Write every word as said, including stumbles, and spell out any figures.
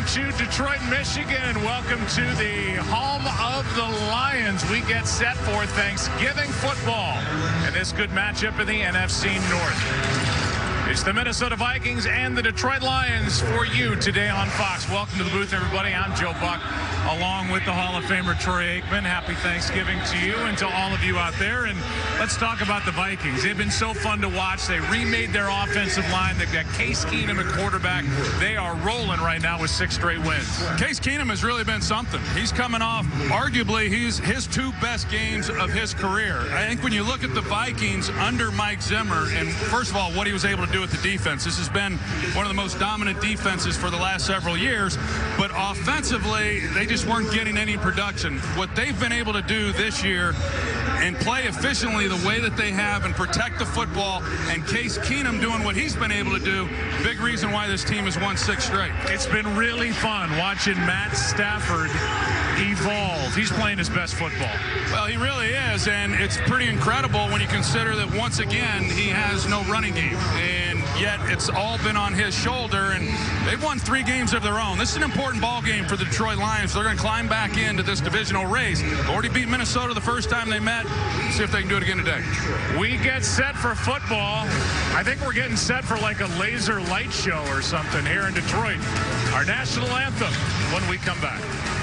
to Detroit, Michigan. Welcome to the home of the Lions. We get set for Thanksgiving football and this good matchup in the N F C North. It's the Minnesota Vikings and the Detroit Lions for you today on Fox. Welcome to the booth, everybody. I'm Joe Buck, along with the Hall of Famer Troy Aikman. Happy Thanksgiving to you and to all of you out there. And let's talk about the Vikings. They've been so fun to watch. They remade their offensive line. They've got Case Keenum at quarterback. They are rolling right now with six straight wins. Case Keenum has really been something. He's coming off, arguably, he's his two best games of his career. I think when you look at the Vikings under Mike Zimmer, and first of all, what he was able to do with the defense. This has been one of the most dominant defenses for the last several years, but offensively, they just weren't getting any production. What they've been able to do this year and play efficiently the way that they have and protect the football, and Case Keenum doing what he's been able to do, big reason why this team has won six straight. It's been really fun watching Matt Stafford evolve. He's playing his best football. Well, he really is, and it's pretty incredible when you consider that once again he has no running game, and yet it's all been on his shoulder, and they've won three games of their own. This is an important ball game for the Detroit Lions. They're going to climb back into this divisional race. Already beat Minnesota the first time they met. See if they can do it again today. We get set for football. I think we're getting set for like a laser light show or something here in Detroit. Our national anthem when we come back.